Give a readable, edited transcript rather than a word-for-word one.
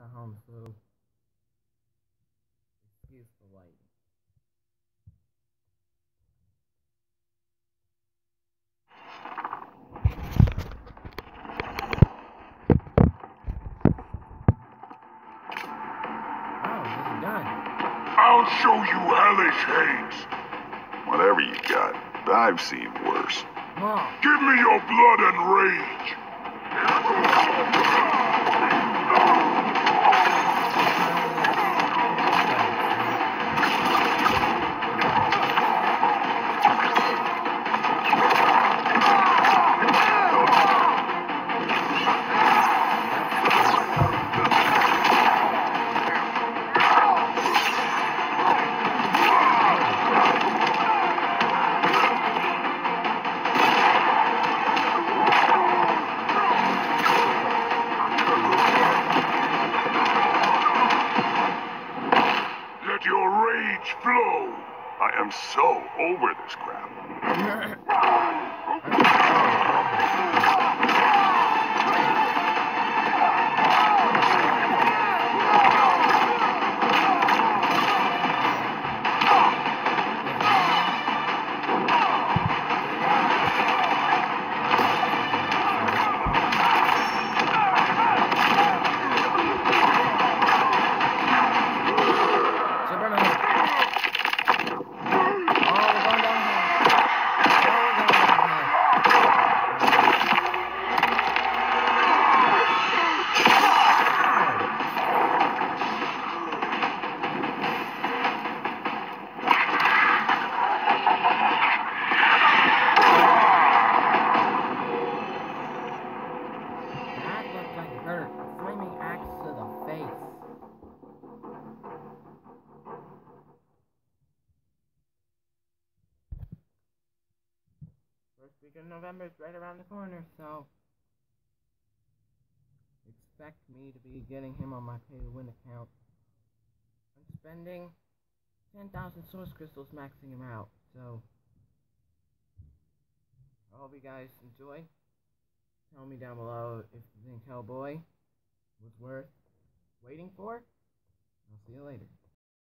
at home, so excuse the lighting. Oh, this is done. I'll show you hellish hate. Whatever you got, I've seen worse. Oh. Give me your blood and rage. Your rage flow. I am so over this crap. First week of November is right around the corner, so expect me to be getting him on my pay-to-win account. I'm spending 10,000 source crystals maxing him out, so I hope you guys enjoy. Tell me down below if you think Hellboy was worth waiting for. I'll see you later.